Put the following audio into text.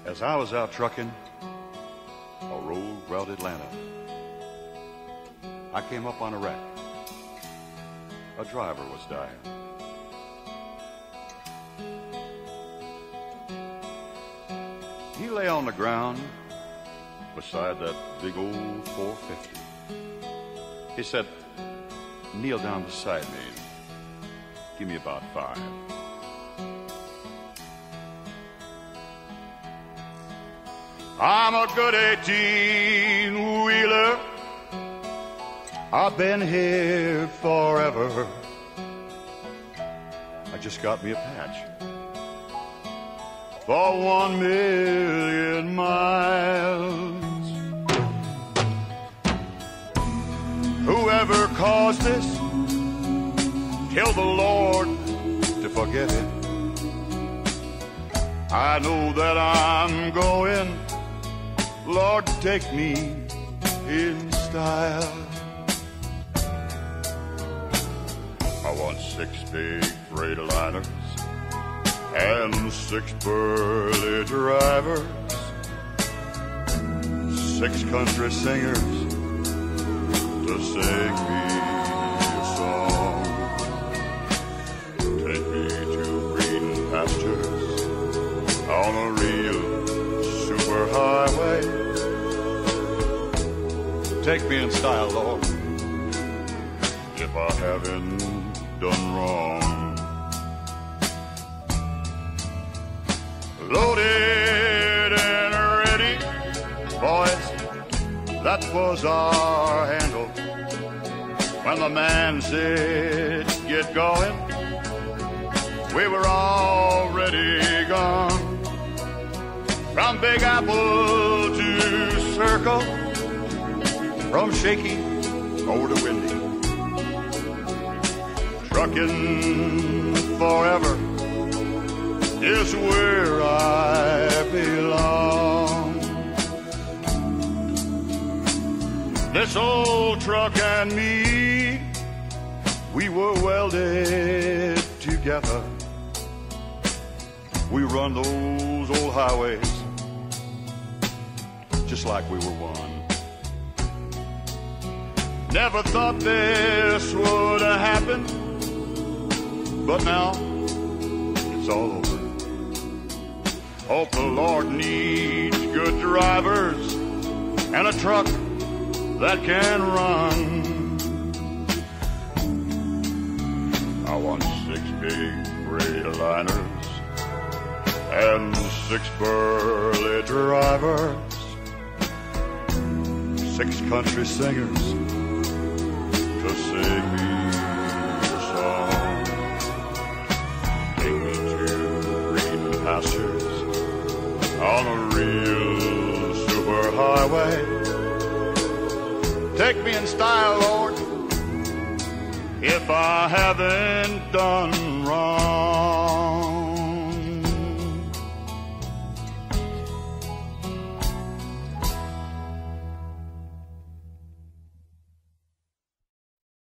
As I was out trucking a road route Atlanta, I came up on a wreck. A driver was dying. He lay on the ground beside that big old 450. He said, "Kneel down beside me. Give me about 5. I'm a good 18-wheeler. I've been here forever. I just got me a patch for 1,000,000 miles. Whoever caused this, tell the Lord to forget it. I know that I'm going. Lord, take me in style. I want 6 big Freightliners and 6 burly drivers, 6 country singers to sing me a song. Take me to green pastures on a real superhighway. Take me in style, Lord, if I haven't done wrong. Loaded and ready, boys, that was our handle. When the man said, get going, we were already gone. From Big Apple to Circle, from Shaky over to Windy. Trucking forever is where I belong. This old truck and me, we were welded together. We run those old highways just like we were one. Never thought this would happen, but now it's all over. Hope the Lord needs good drivers and a truck that can run. I want 6 big Freightliners and 6 burly drivers, 6 country singers to sing me a song. Take me to green pastures on a real superhighway. Take me in style, Lord, if I haven't done